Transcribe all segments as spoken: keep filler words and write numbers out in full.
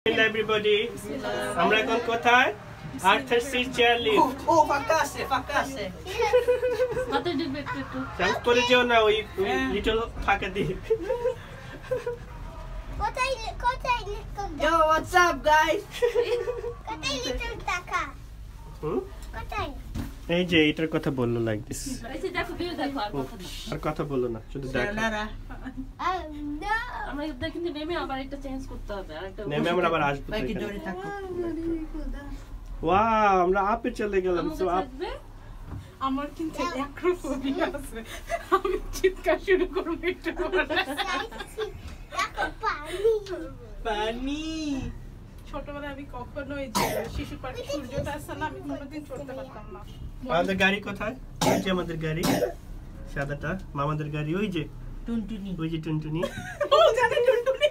Everybody, আমরা এখন কোথায়? Arthur Seat chair lift. Oh, ফাঁকা আছে, ফাঁকা আছে। মাথা দিবে একটু একটু। জাম্প করে যেও না ওই লিটল ফাঁকা দিয়ে। কোথায় কোথায় little? Yo, what's up, guys? কোথায় লিটল টাকা? হুম? কোথায়? এই যে এটার কথা বললো লাইক দিস। এই যে দেখো ভিউ দেখো আর কথা না। আর কথা বলো না, শুধু দেখো। Sayonara. আহ না। আমরা দেখি নেমে আবার একটা চেঞ্জ করতে হবে আরেকটা। নেমে আমরা আবার আসবো Bye, এখানে। Dori থাকো। ওয়াও, আমরা আপে চলে গেলাম। সো আপ আমার কিন্তু অ্যাক্রোফোবিয়া আছে, আমি চিৎকার শুরু করব একটু পরে। দেখো পানি। পানি। ছোটবেলায় আমি কখনোই যে শিশু পার্কে সূর্যটা আসছে না, আমি কোনোদিন চড়তে পারতাম না। আমাদের গাড়ি কোথায়? এই যে আমাদের গাড়ি, সাদাটা মামাদের গাড়ি, ওই যে টুনটুনি। ওই যে টুনটুনি। ও জানি টুনটুনি,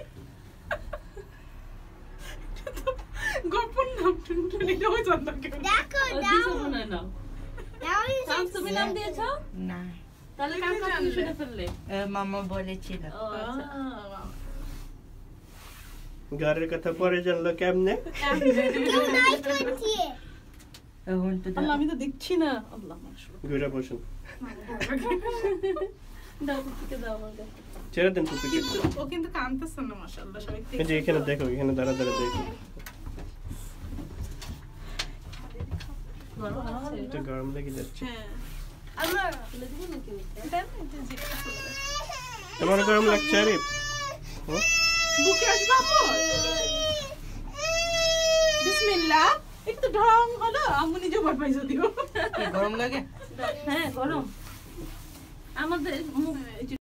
গোপন নাম টুনটুনি, ওই জানতো কেউ না। দেখো ও দাও। দিছো মনে হয় না। দাও কাম তুমি নাম দিয়েছো? না, তাহলে কাম কাম তুমি শুনে ফেললে। এ, মামা বলেছিল। ও আচ্ছা। আহ, গাড়ির কথা পরে জানলো কেমনে? কেউ নাই করছি। এখন তো আল্লাহ, আমি তো দেখছি না। আল্লাহ মাশাআল্লাহ। ঘুরে বসুন, দাও থেকে দাও আমাকে। ছেড়ে দেন টুপিকে। কিন্তু ও কিন্তু কাঁদতেছে না, মাশাআল্লাহ, সবাই এই যে এখানে দেখো, এখানে দাঁড়া দাঁড়া দেখো, গরম আছে। একটু গরম লেগে যাচ্ছে। হ্যাঁ, আমার তুলে দিবো নাকি? দেন এটা জিজ্ঞাসা করে। তোমার গরম লাগছে আরিফ? হুম? বুকে আসবে আম্মু? বিসমিল্লাহ। একটু ঢং হলো, আম্মু নিজে ভয় পাই যদিও। গরম লাগে? হ্যাঁ গরম। আমাদের মুখ এই যে